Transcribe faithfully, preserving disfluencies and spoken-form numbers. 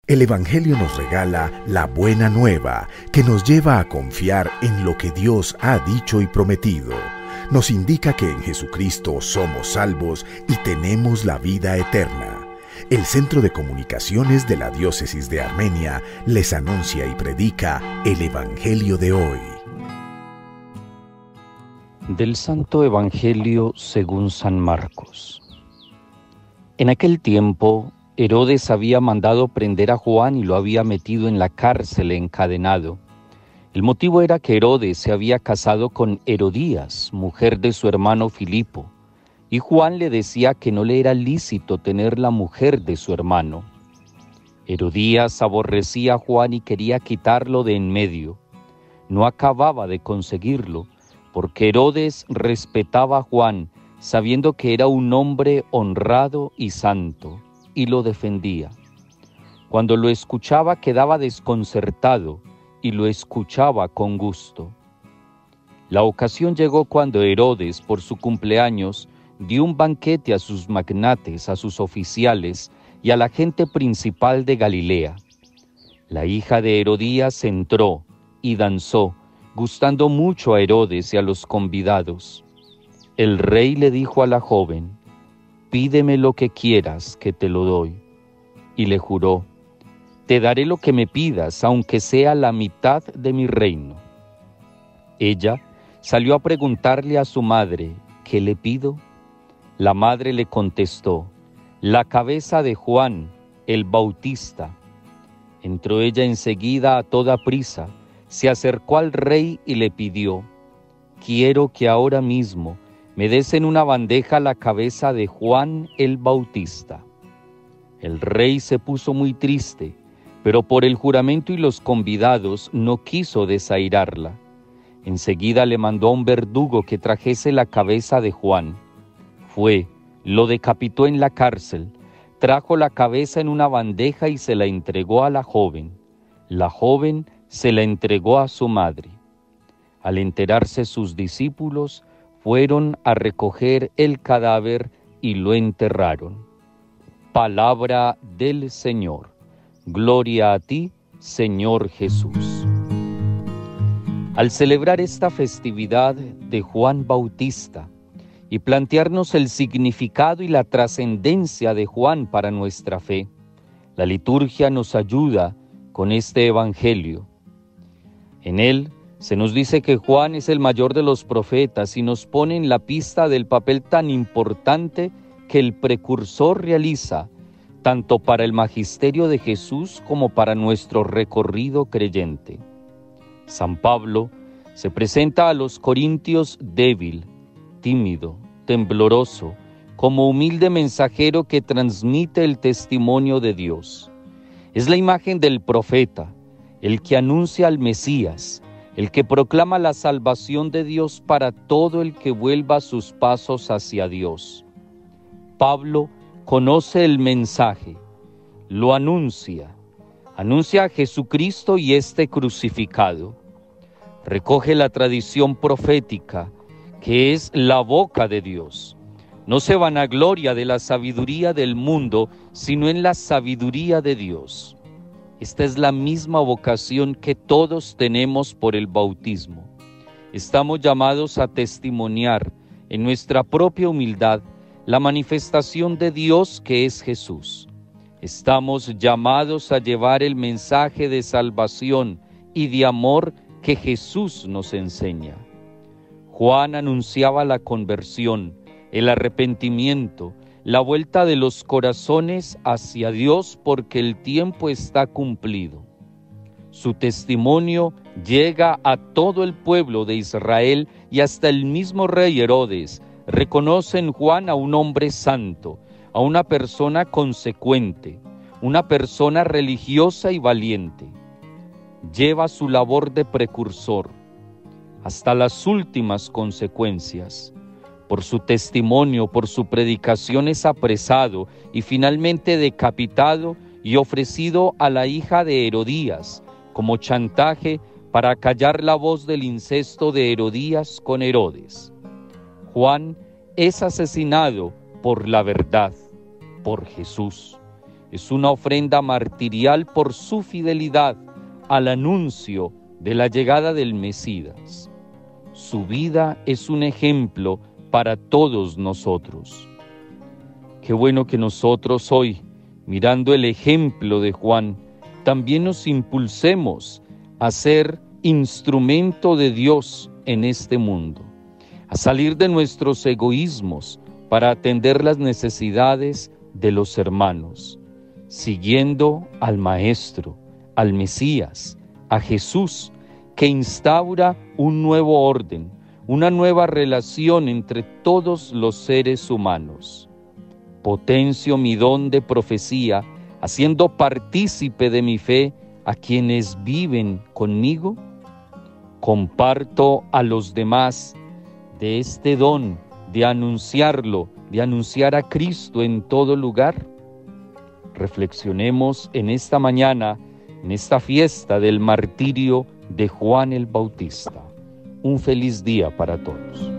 El Evangelio nos regala la buena nueva que nos lleva a confiar en lo que Dios ha dicho y prometido. Nos indica que en Jesucristo somos salvos y tenemos la vida eterna. El Centro de Comunicaciones de la Diócesis de Armenia les anuncia y predica el Evangelio de hoy. Del Santo Evangelio según San Marcos. En aquel tiempo, Herodes había mandado prender a Juan y lo había metido en la cárcel encadenado. El motivo era que Herodes se había casado con Herodías, mujer de su hermano Filipo, y Juan le decía que no le era lícito tener la mujer de su hermano. Herodías aborrecía a Juan y quería quitarlo de en medio. No acababa de conseguirlo, porque Herodes respetaba a Juan, sabiendo que era un hombre honrado y santo, y lo defendía. Cuando lo escuchaba quedaba desconcertado, y lo escuchaba con gusto. La ocasión llegó cuando Herodes, por su cumpleaños, dio un banquete a sus magnates, a sus oficiales y a la gente principal de Galilea. La hija de Herodías entró y danzó, gustando mucho a Herodes y a los convidados. El rey le dijo a la joven: «Pídeme lo que quieras, que te lo doy». Y le juró: «Te daré lo que me pidas, aunque sea la mitad de mi reino». Ella salió a preguntarle a su madre: «¿Qué le pido?». La madre le contestó: «La cabeza de Juan, el Bautista». Entró ella enseguida a toda prisa, se acercó al rey y le pidió: «Quiero que ahora mismo me des en una bandeja la cabeza de Juan el Bautista». El rey se puso muy triste, pero por el juramento y los convidados no quiso desairarla. Enseguida le mandó a un verdugo que trajese la cabeza de Juan. Fue, lo decapitó en la cárcel, trajo la cabeza en una bandeja y se la entregó a la joven. La joven se la entregó a su madre. Al enterarse sus discípulos, fueron a recoger el cadáver y lo enterraron. Palabra del Señor. Gloria a ti, Señor Jesús. Al celebrar esta festividad de Juan Bautista y plantearnos el significado y la trascendencia de Juan para nuestra fe, la liturgia nos ayuda con este Evangelio. En él se nos dice que Juan es el mayor de los profetas y nos pone en la pista del papel tan importante que el precursor realiza, tanto para el magisterio de Jesús como para nuestro recorrido creyente. San Pablo se presenta a los corintios débil, tímido, tembloroso, como humilde mensajero que transmite el testimonio de Dios. Es la imagen del profeta, el que anuncia al Mesías, el que proclama la salvación de Dios para todo el que vuelva sus pasos hacia Dios. Pablo conoce el mensaje, lo anuncia, anuncia a Jesucristo y este crucificado. Recoge la tradición profética, que es la boca de Dios. No se vanagloria de la sabiduría del mundo, sino en la sabiduría de Dios. Esta es la misma vocación que todos tenemos por el bautismo. Estamos llamados a testimoniar en nuestra propia humildad la manifestación de Dios que es Jesús. Estamos llamados a llevar el mensaje de salvación y de amor que Jesús nos enseña. Juan anunciaba la conversión, el arrepentimiento, la vuelta de los corazones hacia Dios porque el tiempo está cumplido. Su testimonio llega a todo el pueblo de Israel y hasta el mismo rey Herodes reconoce en Juan a un hombre santo, a una persona consecuente, una persona religiosa y valiente. Lleva su labor de precursor hasta las últimas consecuencias. Por su testimonio, por su predicación es apresado y finalmente decapitado y ofrecido a la hija de Herodías como chantaje para callar la voz del incesto de Herodías con Herodes. Juan es asesinado por la verdad, por Jesús. es una ofrenda martirial por su fidelidad al anuncio de la llegada del Mesías. Su vida es un ejemplo para todos nosotros. Qué bueno que nosotros hoy, mirando el ejemplo de Juan, también nos impulsemos a ser instrumento de Dios en este mundo, a salir de nuestros egoísmos para atender las necesidades de los hermanos, siguiendo al Maestro, al Mesías, a Jesús, que instaura un nuevo orden, una nueva relación entre todos los seres humanos. Potencio mi don de profecía, haciendo partícipe de mi fe a quienes viven conmigo. Comparto a los demás de este don de anunciarlo, de anunciar a Cristo en todo lugar. Reflexionemos en esta mañana, en esta fiesta del martirio de Juan el Bautista. Un feliz día para todos.